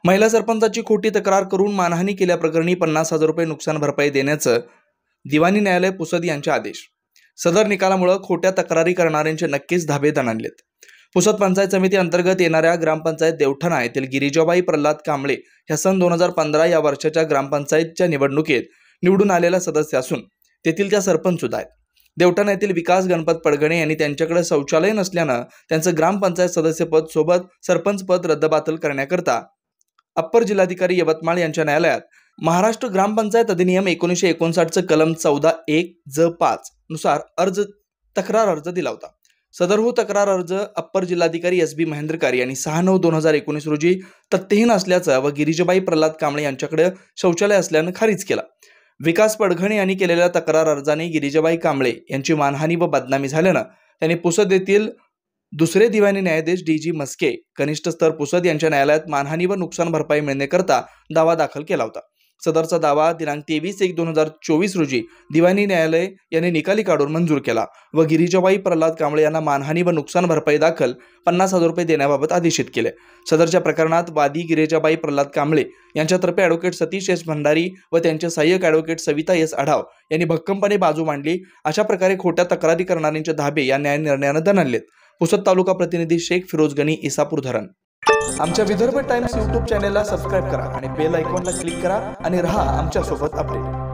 महिला सरपंचाची खोटी तक्रार करून मानहानी केल्याप्रकरणी 50,000 रुपये नुकसान भरपाई देण्याचं दिवाणी न्यायालय पुसद यांचे आदेश। सदर निकालामुळे खोट्या तक्रारी करणाऱ्यांचे नक्कीच धाबे दणाणलेत। पुसद पंचायत समिती अंतर्गत येणाऱ्या ग्रामपंचायत देवठाणा येथील गिरिजाबाई प्रल्हाद कांबळे ह्या सन 2015 या वर्षाच्या ग्रामपंचायतच्या निवडणुकीत निवडून आलेला सदस्य असून तेथील त्या सरपंच सुद्धा आहेत। देवठाणा येथील विकास गणपत पडगणे यांनी त्यांच्याकडे शौचालय नसल्यानं त्यांचं ग्रामपंचायत सदस्यपद सोबत सरपंच पद रद्दबातल करण्याकरता अप्पर जिल्हाधिकारी यवतमाळ यांच्या न्यायालयात महाराष्ट्र ग्रामपंचायत अधिनियम 1959 कलम 14(1)(ज)(5) नुसार तक्रार अर्ज दिला होता। सदरहू तक्रार अर्ज अप्पर जिल्हाधिकारी SB महेंद्रकर यांनी 6/9/2019 रोजी तथ्यहीन असल्याचं व गिरिजाबाई प्रल्हाद कांबळे यांच्याकडे शौचालय असल्यानं खारिज केला। विकास पडघणे यांनी केलेल्या तक्रार अर्जाने गिरिजाबाई कांबळे यांची मानहानी व बदनामी झाल्यानं त्यांनी पुसद येथील दुसरे दिवाणी न्यायाधीश DG मस्के कनिष्ठ स्तर पुसद यांच्या न्यायालयात मानहानी व नुकसान भरपाई मिळण्याकरता दावा दाखल केला होता। सदरचा दावा दिनांक 23/1/2024 रोजी दिवाणी न्यायालय यांनी निकाली काढून मंजूर केला व गिरिजाबाई प्रल्हाद कांबळे यांना मानहानी व नुकसान भरपाई दाखल 50,000 रुपये देण्याबाबत आदेशित केले। सदरच्या प्रकरणात वादी गिरिजाबाई प्रल्हाद कांबळे यांच्यातर्फे ॲडव्होकेट सतीश S भंडारी व त्यांचे सहाय्यक ॲडव्होकेट सविता S आढाव यांनी भक्कमपणे बाजू मांडली। अशा प्रकारे खोट्या तक्रारी करणाऱ्यांचे धाबे या न्याय निर्णयाने दणाणलेत। पुसद तालुका प्रतिनिधी शेख फिरोज गनी, इसापूर धरण। आमच्या विदर्भ टाइम्स YouTube चॅनेलला सबस्क्राइब करा आणि बेल आयकॉनला क्लिक करा आणि रहा आमच्या सोबत अपडेट।